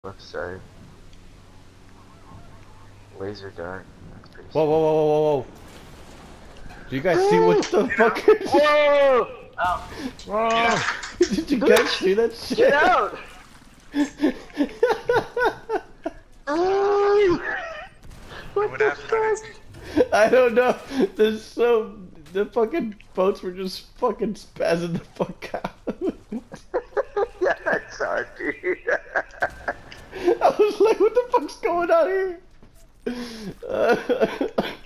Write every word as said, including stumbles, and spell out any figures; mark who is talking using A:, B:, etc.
A: Left side. Laser dart. That's pretty
B: Whoa, whoa,
A: sick.
B: whoa, whoa, whoa, whoa. Do you guys see what the fuck is...
A: Whoa! Ow. Whoa!
B: Did you guys see that shit?
A: Get out! What the fuck?
B: I don't know. There's so... The fucking boats were just fucking spazzing the fuck out.
A: Yeah, I saw it, dude.
B: I was like, what the fuck's going on here? Uh,